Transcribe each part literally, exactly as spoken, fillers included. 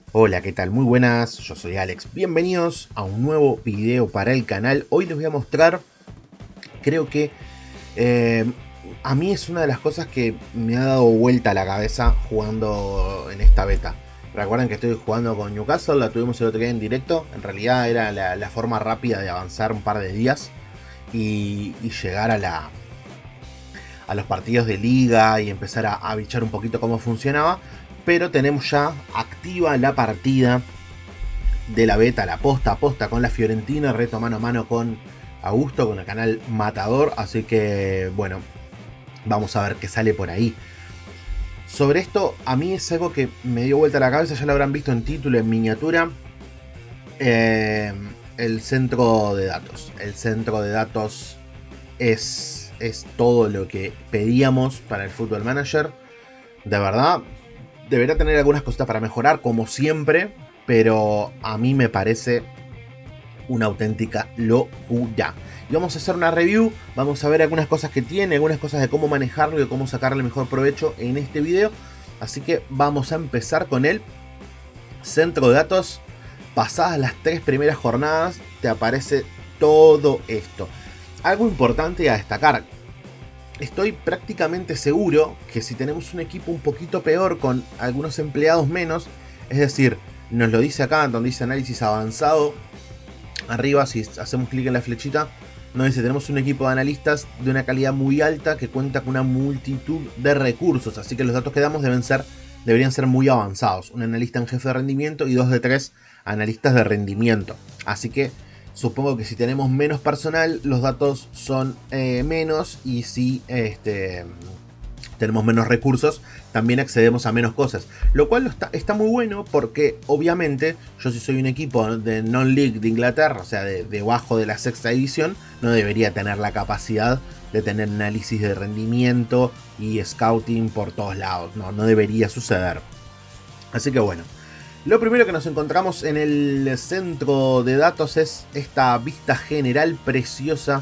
Hola, ¿qué tal? Muy buenas, yo soy Alex. Bienvenidos a un nuevo video para el canal. Hoy les voy a mostrar, creo que eh, a mí es una de las cosas que me ha dado vuelta a la cabeza jugando en esta beta. Recuerden que estoy jugando con Newcastle, la tuvimos el otro día en directo. En realidad era la, la forma rápida de avanzar un par de días y, y llegar a la... a los partidos de liga y empezar a, a bichar un poquito cómo funcionaba. Pero tenemos ya activa la partida de la beta, la posta a posta con la Fiorentina, reto mano a mano con Augusto, con el canal Matador. Así que bueno, vamos a ver qué sale por ahí. Sobre esto, a mí es algo que me dio vuelta a la cabeza, ya lo habrán visto en título, en miniatura. Eh, el centro de datos. El centro de datos es, es todo lo que pedíamos para el Football Manager. De verdad, deberá tener algunas cositas para mejorar, como siempre, pero a mí me parece una auténtica locura. Y vamos a hacer una review, vamos a ver algunas cosas que tiene, algunas cosas de cómo manejarlo y de cómo sacarle mejor provecho en este video. Así que vamos a empezar con el centro de datos. Pasadas las tres primeras jornadas, te aparece todo esto. Algo importante a destacar: estoy prácticamente seguro que si tenemos un equipo un poquito peor con algunos empleados menos, es decir, nos lo dice acá donde dice análisis avanzado, arriba si hacemos clic en la flechita, nos dice tenemos un equipo de analistas de una calidad muy alta que cuenta con una multitud de recursos, así que los datos que damos deben ser, deberían ser muy avanzados. Un analista en jefe de rendimiento y dos de tres analistas de rendimiento. Así que supongo que si tenemos menos personal, los datos son eh, menos, y si este, tenemos menos recursos, también accedemos a menos cosas. Lo cual está, está muy bueno porque obviamente yo, si soy un equipo de non-league de Inglaterra, o sea, de, debajo de la sexta división, no debería tener la capacidad de tener análisis de rendimiento y scouting por todos lados. No, no debería suceder. Así que bueno. Lo primero que nos encontramos en el centro de datos es esta vista general preciosa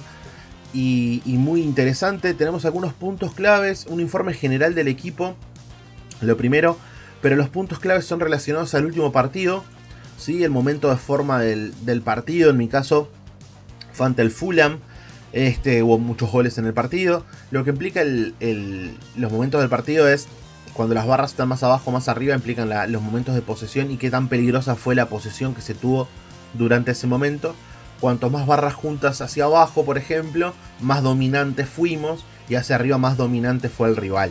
y, y muy interesante. Tenemos algunos puntos claves, un informe general del equipo, lo primero, pero los puntos claves son relacionados al último partido, ¿sí? El momento de forma del, del partido, en mi caso fue ante el Fulham. Este, hubo muchos goles en el partido. Lo que implica el, el, los momentos del partido es cuando las barras están más abajo o más arriba, implican la, los momentos de posesión y qué tan peligrosa fue la posesión que se tuvo durante ese momento. Cuanto más barras juntas hacia abajo, por ejemplo, más dominantes fuimos, y hacia arriba más dominante fue el rival.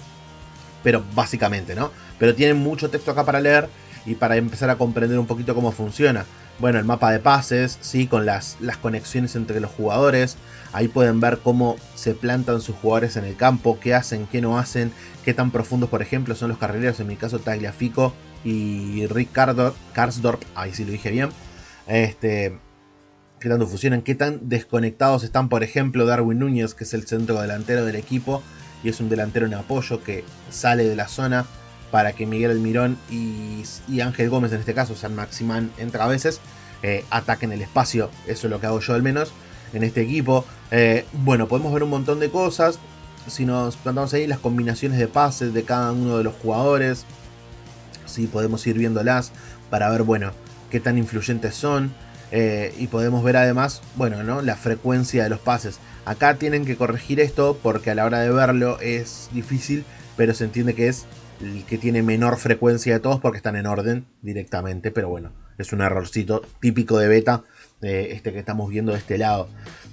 Pero básicamente, ¿no? Pero tienen mucho texto acá para leer y para empezar a comprender un poquito cómo funciona. Bueno, el mapa de pases, ¿sí? Con las, las conexiones entre los jugadores. Ahí pueden ver cómo se plantan sus jugadores en el campo, qué hacen, qué no hacen, qué tan profundos, por ejemplo, son los carrileros. En mi caso, Tagliafico y Rick Karsdorp, ahí sí lo dije bien. Este, qué tanto funcionan, qué tan desconectados están, por ejemplo, Darwin Núñez, que es el centro delantero del equipo y es un delantero en apoyo que sale de la zona para que Miguel Almirón y, y Ángel Gómez, en este caso, San Maximán entra a veces, eh, ataquen el espacio. Eso es lo que hago yo al menos en este equipo. Eh, bueno, podemos ver un montón de cosas. Si nos plantamos ahí las combinaciones de pases de cada uno de los jugadores, sí, podemos ir viéndolas para ver, bueno, qué tan influyentes son. Eh, y podemos ver además, bueno, ¿no?, la frecuencia de los pases. Acá tienen que corregir esto porque a la hora de verlo es difícil, pero se entiende que es el que tiene menor frecuencia de todos porque están en orden directamente. Pero bueno, es un errorcito típico de beta, eh, este que estamos viendo de este lado.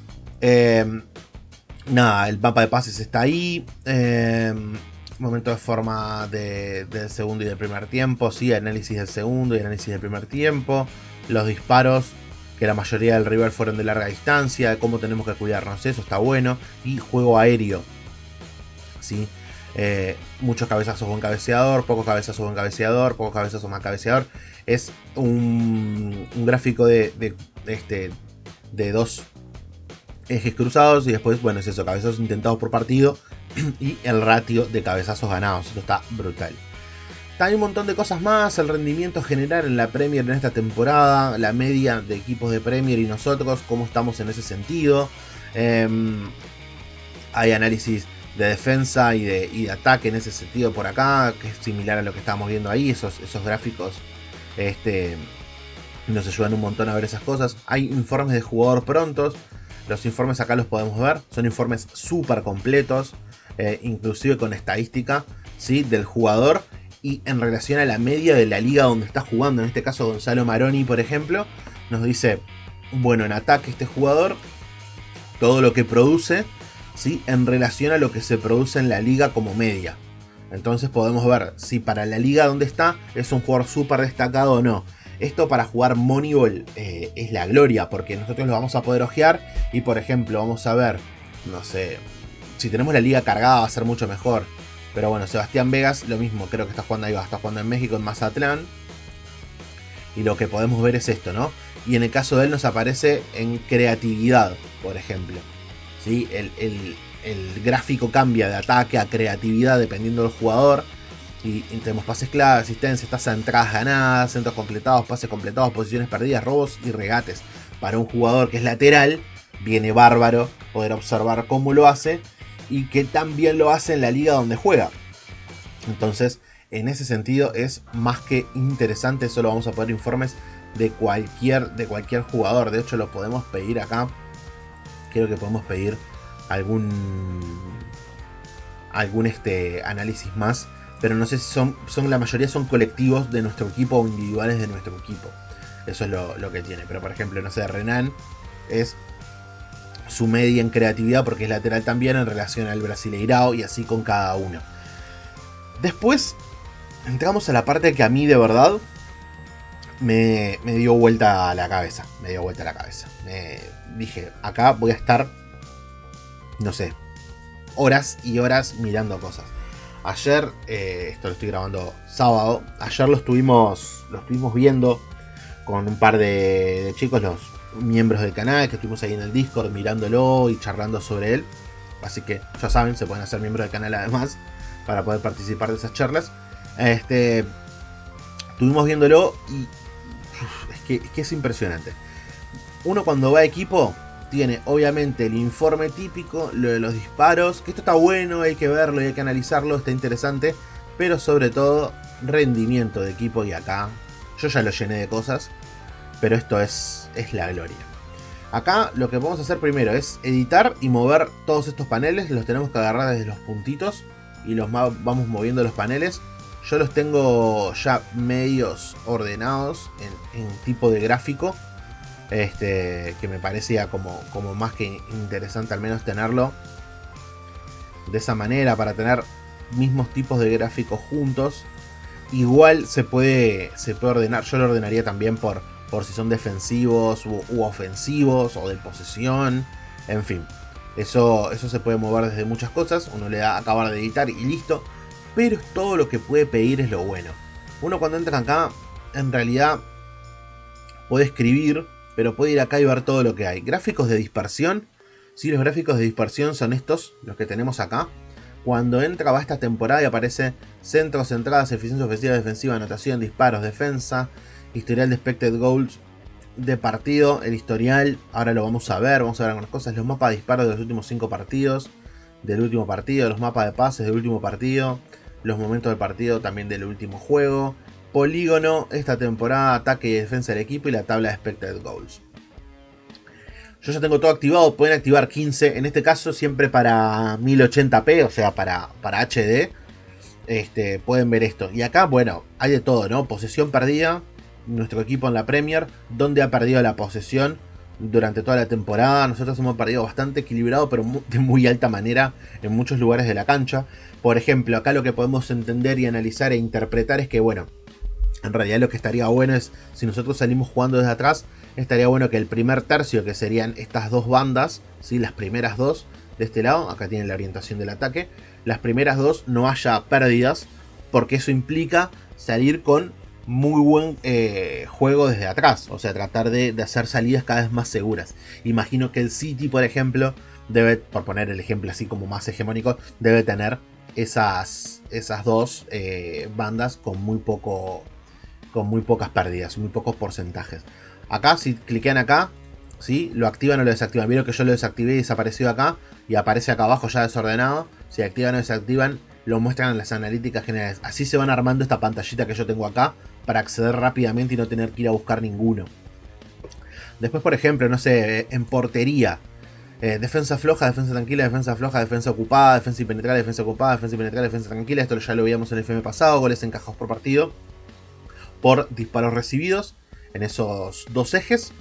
Eh, nada, el mapa de pases está ahí. Eh, momento de forma de, del segundo y del primer tiempo. Sí, análisis del segundo y análisis del primer tiempo. Los disparos, que la mayoría del rival fueron de larga distancia. Cómo tenemos que cuidarnos, eso está bueno. Y juego aéreo, ¿sí? Eh, muchos cabezazos buen cabeceador, pocos cabezazos buen cabeceador, pocos cabezazos más cabeceador. Es un, un gráfico de, de, de, este, de dos ejes cruzados y después, bueno, es eso, cabezazos intentados por partido y el ratio de cabezazos ganados. Esto está brutal. Hay un montón de cosas más, el rendimiento general en la Premier en esta temporada, la media de equipos de Premier y nosotros, cómo estamos en ese sentido. Eh, hay análisis de defensa y de, y de ataque en ese sentido por acá, que es similar a lo que estábamos viendo ahí, esos, esos gráficos Este, nos ayudan un montón a ver esas cosas. Hay informes de jugador prontos. Los informes acá los podemos ver. Son informes súper completos. Eh, inclusive con estadística, ¿sí?, del jugador. Y en relación a la media de la liga donde está jugando. En este caso Gonzalo Maroni, por ejemplo, nos dice, bueno, en ataque este jugador, todo lo que produce, ¿sí?, en relación a lo que se produce en la liga como media. Entonces podemos ver si para la liga donde está es un jugador súper destacado o no. Esto para jugar Moneyball eh, es la gloria, porque nosotros lo vamos a poder ojear y, por ejemplo, vamos a ver, no sé, si tenemos la liga cargada va a ser mucho mejor. Pero bueno, Sebastián Vegas, lo mismo, creo que está jugando ahí, va, está jugando en México, en Mazatlán. Y lo que podemos ver es esto, ¿no? Y en el caso de él nos aparece en creatividad, por ejemplo. ¿Sí? El, el, el gráfico cambia de ataque a creatividad dependiendo del jugador. Y, y tenemos pases clave, asistencias, tasas de entradas ganadas, centros completados, pases completados, posiciones perdidas, robos y regates. Para un jugador que es lateral, viene bárbaro poder observar cómo lo hace y que también lo hace en la liga donde juega. Entonces, en ese sentido es más que interesante. Solo vamos a poner informes de cualquier, de cualquier jugador. De hecho, lo podemos pedir acá. Creo que podemos pedir algún algún este análisis más, pero no sé si son, son la mayoría son colectivos de nuestro equipo o individuales de nuestro equipo. Eso es lo, lo que tiene. Pero por ejemplo, no sé, Renan es su media en creatividad porque es lateral también en relación al Brasileirao, y así con cada uno. Después entramos a la parte que a mí de verdad me, me dio vuelta a la cabeza. Me dio vuelta a la cabeza. Me dije, acá voy a estar, no sé, horas y horas mirando cosas. Ayer, eh, esto lo estoy grabando sábado, ayer lo estuvimos, lo estuvimos viendo con un par de, de chicos, los miembros del canal, que estuvimos ahí en el Discord mirándolo y charlando sobre él. Así que ya saben, se pueden hacer miembros del canal además para poder participar de esas charlas. Este, estuvimos viéndolo y uf, es, que, es que es impresionante. Uno cuando va a equipo tiene obviamente el informe típico, lo de los disparos, que esto está bueno, hay que verlo y hay que analizarlo, está interesante, pero sobre todo rendimiento de equipo, y acá yo ya lo llené de cosas, pero esto es, es la gloria. Acá lo que vamos a hacer primero es editar y mover todos estos paneles. Los tenemos que agarrar desde los puntitos y los vamos moviendo los paneles. Yo los tengo ya medios ordenados en, en tipo de gráfico. Este, que me parecía como, como más que interesante al menos tenerlo de esa manera, para tener mismos tipos de gráficos juntos. Igual se puede, se puede ordenar, yo lo ordenaría también por, por si son defensivos u, u ofensivos o de posesión, en fin. Eso, eso se puede mover desde muchas cosas, uno le da a acabar de editar y listo. Pero todo lo que puede pedir es lo bueno. Uno cuando entra acá, en realidad puede escribir, pero puede ir acá y ver todo lo que hay. Gráficos de dispersión. Sí, los gráficos de dispersión son estos, los que tenemos acá. Cuando entra, va esta temporada y aparece centros, entradas, eficiencia ofensiva, defensiva, anotación, disparos, defensa, historial de expected goals de partido, el historial. Ahora lo vamos a ver, vamos a ver algunas cosas. Los mapas de disparos de los últimos cinco partidos, del último partido, los mapas de pases del último partido, los momentos del partido también del último juego. Polígono, esta temporada, ataque y defensa del equipo y la tabla de expected goals. Yo ya tengo todo activado, pueden activar quince, en este caso siempre para mil ochenta p, o sea para, para H D. Este, pueden ver esto. Y acá, bueno, hay de todo, ¿no? Posesión perdida, nuestro equipo en la Premier, donde ha perdido la posesión durante toda la temporada. Nosotros hemos perdido bastante equilibrado, pero de muy alta manera en muchos lugares de la cancha. Por ejemplo, acá lo que podemos entender y analizar e interpretar es que, bueno, en realidad lo que estaría bueno es, si nosotros salimos jugando desde atrás, estaría bueno que el primer tercio, que serían estas dos bandas, ¿sí? Las primeras dos de este lado, acá tienen la orientación del ataque, las primeras dos no haya pérdidas, porque eso implica salir con muy buen eh, juego desde atrás, o sea, tratar de, de hacer salidas cada vez más seguras. Imagino que el City, por ejemplo, debe, por poner el ejemplo así como más hegemónico, debe tener esas, esas dos eh, bandas con muy poco... con muy pocas pérdidas, muy pocos porcentajes. Acá, si cliquean acá, ¿sí? Lo activan o lo desactivan. Vieron que yo lo desactivé y desapareció acá, y aparece acá abajo ya desordenado. Si activan o desactivan lo muestran en las analíticas generales. Así se van armando esta pantallita que yo tengo acá para acceder rápidamente y no tener que ir a buscar ninguno. Después, por ejemplo, no sé, en portería. Eh, defensa floja, defensa tranquila, defensa floja, defensa ocupada, defensa impenetrable, defensa ocupada, defensa impenetrable, defensa tranquila. Esto ya lo veíamos en el F M pasado. Goles encajados por partido. Por disparos recibidos en esos dos ejes.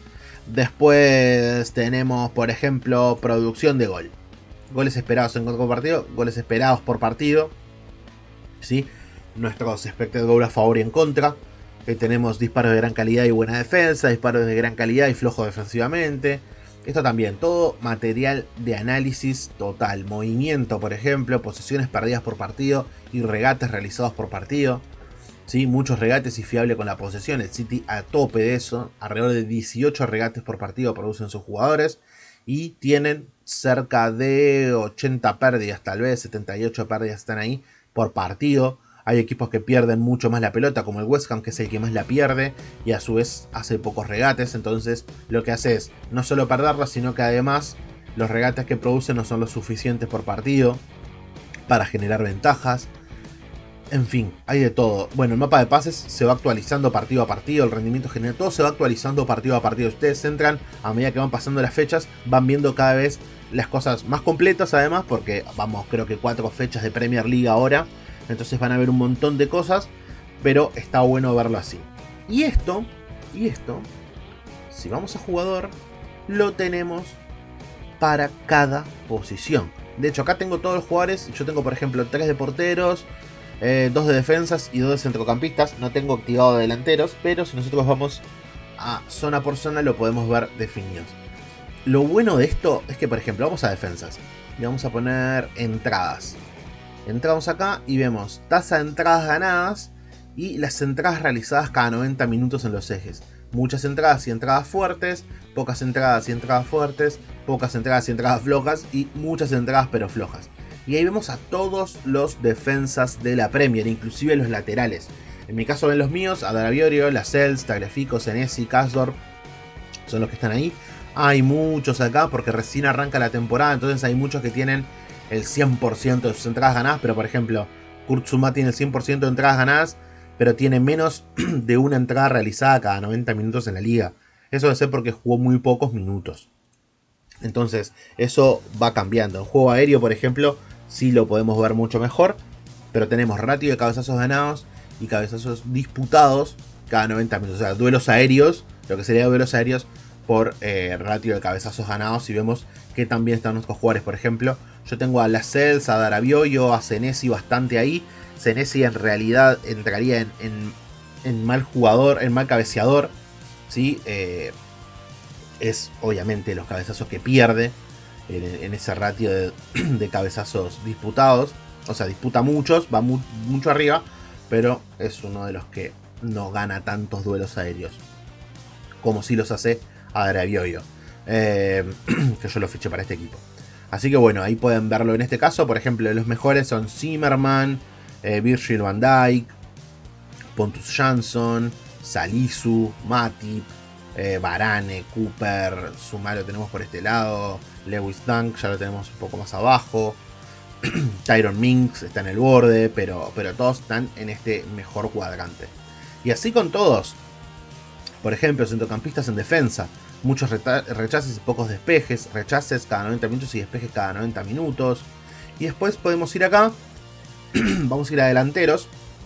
Después tenemos, por ejemplo, producción de gol. Goles esperados en por partido, goles esperados por partido. ¿Sí? Nuestros expected goal a favor y en contra. Eh, tenemos disparos de gran calidad y buena defensa, disparos de gran calidad y flojo defensivamente. Esto también, todo material de análisis total. Movimiento, por ejemplo, posesiones perdidas por partido y regates realizados por partido. ¿Sí? Muchos regates y fiable con la posesión. El City a tope de eso. Alrededor de dieciocho regates por partido producen sus jugadores. Y tienen cerca de ochenta pérdidas, tal vez setenta y ocho pérdidas están ahí por partido. Hay equipos que pierden mucho más la pelota, como el West Ham, que es el que más la pierde, y a su vez hace pocos regates. Entonces lo que hace es no solo perderla, sino que además los regates que producen no son los suficientes por partido para generar ventajas. En fin, hay de todo. Bueno, el mapa de pases se va actualizando partido a partido, el rendimiento general, todo se va actualizando partido a partido. Ustedes entran, a medida que van pasando las fechas, van viendo cada vez las cosas más completas además, porque vamos, creo que cuatro fechas de Premier League ahora. Entonces van a ver un montón de cosas, pero está bueno verlo así. Y esto, y esto, si vamos a jugador, lo tenemos para cada posición. De hecho, acá tengo todos los jugadores. Yo tengo, por ejemplo, tres de porteros, eh, dos de defensas y dos de centrocampistas. No tengo activado de delanteros, pero si nosotros vamos a zona por zona, lo podemos ver definidos. Lo bueno de esto es que, por ejemplo, vamos a defensas y vamos a poner entradas. Entramos acá y vemos tasa de entradas ganadas y las entradas realizadas cada noventa minutos en los ejes. Muchas entradas y entradas fuertes, pocas entradas y entradas fuertes, pocas entradas y entradas flojas y muchas entradas pero flojas. Y ahí vemos a todos los defensas de la Premier, inclusive los laterales. En mi caso ven los míos, Adarabiorio, Lascelles, Tagliafico, Senesi, Karsdorp, son los que están ahí. Hay muchos acá porque recién arranca la temporada, entonces hay muchos que tienen el cien por ciento de sus entradas ganadas, pero por ejemplo, Kurt Zouma tiene el cien por ciento de entradas ganadas, pero tiene menos de una entrada realizada cada noventa minutos en la liga. Eso debe ser porque jugó muy pocos minutos. Entonces, eso va cambiando. En juego aéreo, por ejemplo, sí lo podemos ver mucho mejor, pero tenemos ratio de cabezazos ganados y cabezazos disputados cada noventa minutos. O sea, duelos aéreos, lo que sería duelos aéreos por eh, ratio de cabezazos ganados. Y vemos que también están nuestros jugadores, por ejemplo, yo tengo a Lascelles, a Darabioyo, a Senesi bastante ahí. Senesi en realidad entraría en, en, en mal jugador, en mal cabeceador. ¿Sí? Eh, es obviamente los cabezazos que pierde en, en ese ratio de, de cabezazos disputados. O sea, disputa muchos, va mu mucho arriba, pero es uno de los que no gana tantos duelos aéreos como si los hace a Darabioyo. Eh, que yo lo fiché para este equipo. Así que bueno, ahí pueden verlo en este caso. Por ejemplo, los mejores son Zimmerman, eh, Virgil van Dijk, Pontus Jansson, Salisu, Matip, eh, Varane, Cooper, Zouma lo tenemos por este lado, Lewis Dunk ya lo tenemos un poco más abajo, Tyrone Mings está en el borde, pero, pero todos están en este mejor cuadrante. Y así con todos. Por ejemplo, centrocampistas en defensa. Muchos rechaces y pocos despejes. Rechaces cada noventa minutos y despejes cada noventa minutos. Y después podemos ir acá. Vamos a ir a delanteros.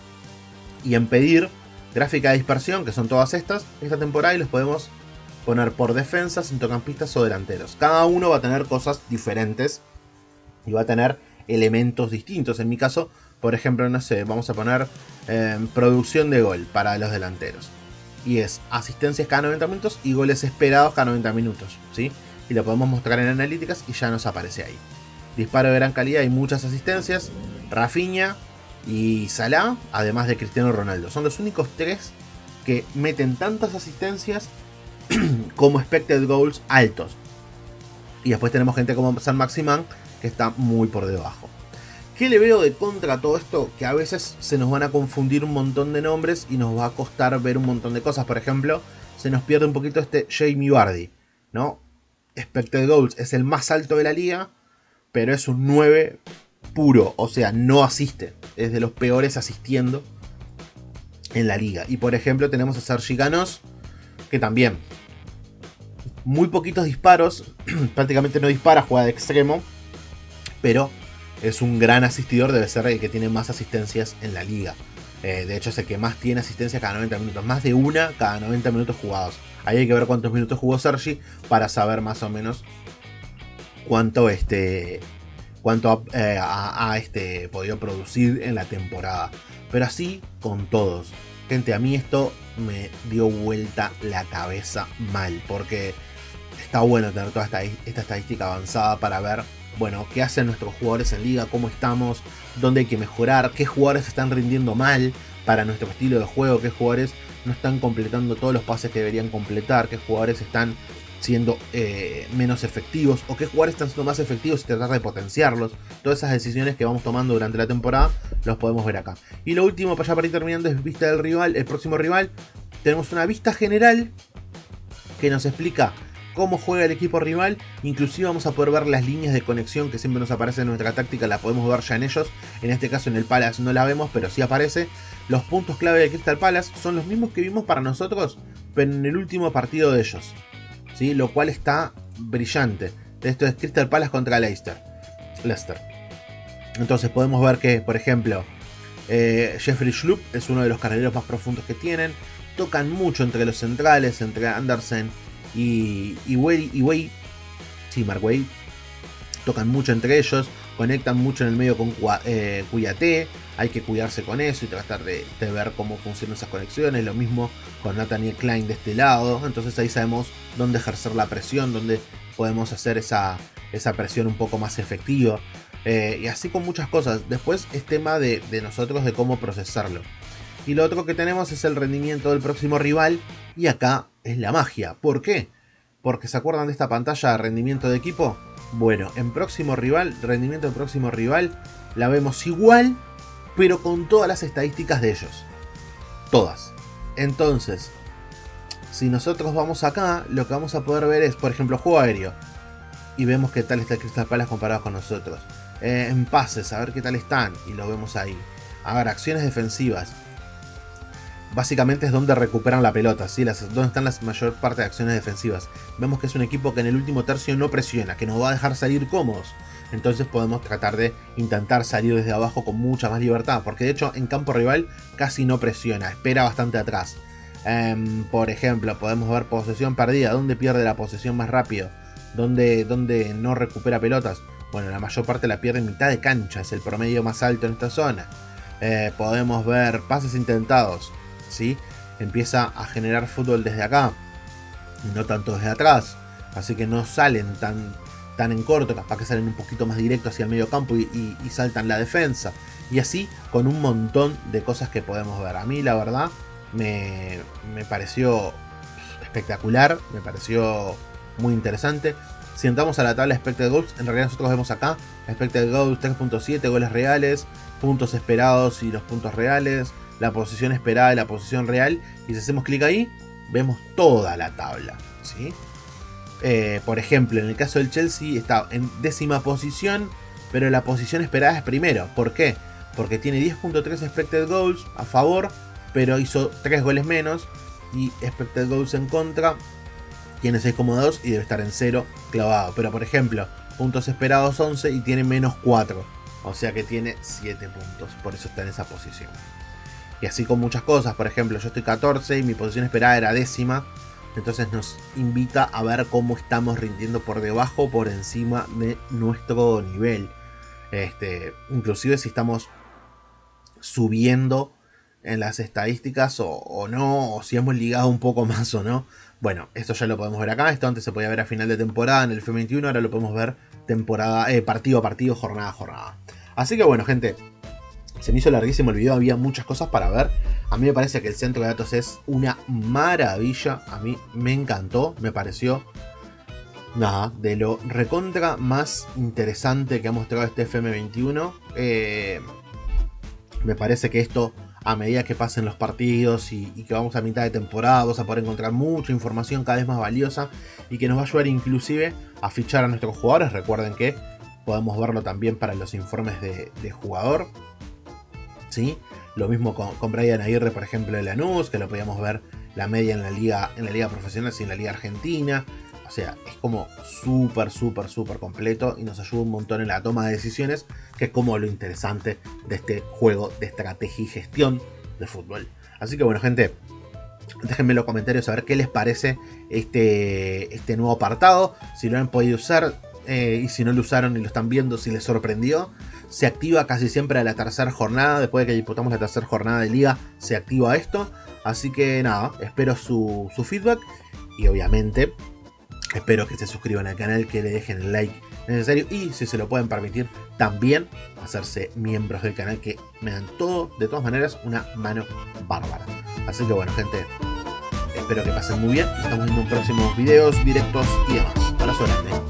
Y en pedir gráfica de dispersión, que son todas estas, esta temporada. Y los podemos poner por defensas, centrocampistas o delanteros. Cada uno va a tener cosas diferentes. Y va a tener elementos distintos. En mi caso, por ejemplo, no sé, vamos a poner eh, producción de gol para los delanteros. Y es asistencias cada noventa minutos y goles esperados cada noventa minutos, ¿sí? Y lo podemos mostrar en analíticas y ya nos aparece ahí. Disparo de gran calidad y muchas asistencias. Rafinha y Salah, además de Cristiano Ronaldo. Son los únicos tres que meten tantas asistencias como expected goals altos. Y después tenemos gente como Saint-Maximin, que está muy por debajo. ¿Qué le veo de contra a todo esto? Que a veces se nos van a confundir un montón de nombres y nos va a costar ver un montón de cosas. Por ejemplo, se nos pierde un poquito este Jamie Vardy, ¿no? Expected goals es el más alto de la liga, pero es un nueve puro, o sea, no asiste, es de los peores asistiendo en la liga. Y por ejemplo tenemos a Sergi Canós, que también muy poquitos disparos, prácticamente no dispara, juega de extremo, pero es un gran asistidor, debe ser el que tiene más asistencias en la liga. Eh, de hecho es el que más tiene asistencia cada noventa minutos, más de una cada noventa minutos jugados. Ahí hay que ver cuántos minutos jugó Sergi para saber más o menos cuánto este cuánto eh, ha, ha este, podido producir en la temporada. Pero así con todos. Gente, a mí esto me dio vuelta la cabeza mal, porque está bueno tener toda esta, esta estadística avanzada para ver, bueno, qué hacen nuestros jugadores en liga, cómo estamos, dónde hay que mejorar, qué jugadores están rindiendo mal para nuestro estilo de juego, qué jugadores no están completando todos los pases que deberían completar, qué jugadores están siendo eh, menos efectivos o qué jugadores están siendo más efectivos y tratar de potenciarlos. Todas esas decisiones que vamos tomando durante la temporada los podemos ver acá. Y lo último, para ya para ir terminando, es vista del rival, el próximo rival. Tenemos una vista general que nos explica cómo juega el equipo rival. Inclusive vamos a poder ver las líneas de conexión que siempre nos aparecen en nuestra táctica, la podemos ver ya en ellos. En este caso en el Palace no la vemos, pero sí aparece. Los puntos clave de Crystal Palace son los mismos que vimos para nosotros, pero en el último partido de ellos, ¿sí? Lo cual está brillante. Esto es Crystal Palace contra Leicester. Leicester. Entonces podemos ver que, por ejemplo, eh, Jeffrey Schlupp es uno de los carrileros más profundos que tienen. Tocan mucho entre los centrales, entre Andersen y, y Way, y Way. Sí, Mark Way. Tocan mucho entre ellos. Conectan mucho en el medio con eh, Kouyaté. Hay que cuidarse con eso y tratar de, de ver cómo funcionan esas conexiones. Lo mismo con Nathaniel Klein de este lado. Entonces ahí sabemos dónde ejercer la presión, dónde podemos hacer esa, esa presión un poco más efectiva. Eh, y así con muchas cosas. Después es tema de, de nosotros de cómo procesarlo. Y lo otro que tenemos es el rendimiento del próximo rival. Y acá es la magia. ¿Por qué? Porque ¿se acuerdan de esta pantalla de rendimiento de equipo? Bueno, en próximo rival, rendimiento del próximo rival, la vemos igual, pero con todas las estadísticas de ellos. Todas. Entonces, si nosotros vamos acá, lo que vamos a poder ver es, por ejemplo, juego aéreo. Y vemos qué tal está el Crystal Palace comparado con nosotros. Eh, en pases, a ver qué tal están. Y lo vemos ahí. A ver, acciones defensivas. Básicamente es donde recuperan la pelota, ¿sí? Las, donde están la mayor parte de acciones defensivas. Vemos que es un equipo que en el último tercio no presiona, que nos va a dejar salir cómodos. Entonces podemos tratar de intentar salir desde abajo con mucha más libertad. Porque de hecho en campo rival casi no presiona, espera bastante atrás. Um, por ejemplo, podemos ver posesión perdida. ¿Dónde pierde la posesión más rápido? ¿Dónde, dónde no recupera pelotas? Bueno, la mayor parte la pierde en mitad de cancha. Es el promedio más alto en esta zona. Eh, podemos ver pases intentados, ¿sí? Empieza a generar fútbol desde acá y no tanto desde atrás. Así que no salen tan, tan en corto. Capaz que salen un poquito más directo hacia el medio campo y, y, y saltan la defensa. Y así con un montón de cosas que podemos ver. A mí la verdad me, me pareció espectacular. Me pareció muy interesante. Si entramos a la tabla de Expected Goals, en realidad nosotros vemos acá Expected Goals tres punto siete, goles reales, puntos esperados y los puntos reales, la posición esperada y la posición real. Y si hacemos clic ahí, vemos toda la tabla, ¿sí? Eh, por ejemplo, en el caso del Chelsea está en décima posición, pero la posición esperada es primero. ¿Por qué? Porque tiene diez punto tres Expected Goals a favor, pero hizo tres goles menos. Y Expected Goals en contra tiene seis coma dos y debe estar en cero clavado. Pero por ejemplo, puntos esperados once y tiene menos cuatro. O sea que tiene siete puntos, por eso está en esa posición. Y así con muchas cosas, por ejemplo, yo estoy catorce y mi posición esperada era décima. Entonces nos invita a ver cómo estamos rindiendo por debajo o por encima de nuestro nivel. Este, inclusive si estamos subiendo en las estadísticas o, o no, o si hemos ligado un poco más o no. Bueno, esto ya lo podemos ver acá. Esto antes se podía ver a final de temporada en el F veintiuno, ahora lo podemos ver temporada, eh, partido a partido, jornada a jornada. Así que bueno, gente, se me hizo larguísimo el video, había muchas cosas para ver. A mí me parece que el centro de datos es una maravilla. A mí me encantó, me pareció nada, de lo recontra más interesante que ha mostrado este F M veintiuno. Eh, me parece que esto, a medida que pasen los partidos y, y que vamos a mitad de temporada, vamos a poder encontrar mucha información cada vez más valiosa y que nos va a ayudar inclusive a fichar a nuestros jugadores. Recuerden que podemos verlo también para los informes de, de jugador, ¿sí? Lo mismo con, con Brian Aguirre, por ejemplo, de Lanús, que lo podíamos ver la media en la liga, en la liga profesional y en la liga argentina. O sea, es como súper, súper, súper completo y nos ayuda un montón en la toma de decisiones, que es como lo interesante de este juego de estrategia y gestión de fútbol. Así que bueno, gente, déjenme en los comentarios a ver qué les parece este, este nuevo apartado, si lo han podido usar eh, y si no lo usaron y lo están viendo, si les sorprendió. Se activa casi siempre a la tercera jornada, después de que disputamos la tercera jornada de liga, se activa esto. Así que nada, espero su, su feedback y obviamente espero que se suscriban al canal, que le dejen el like necesario y si se lo pueden permitir también hacerse miembros del canal, que me dan todo, de todas maneras, una mano bárbara. Así que bueno, gente, espero que pasen muy bien. Estamos viendo en próximos videos, directos y demás. Abrazo grande.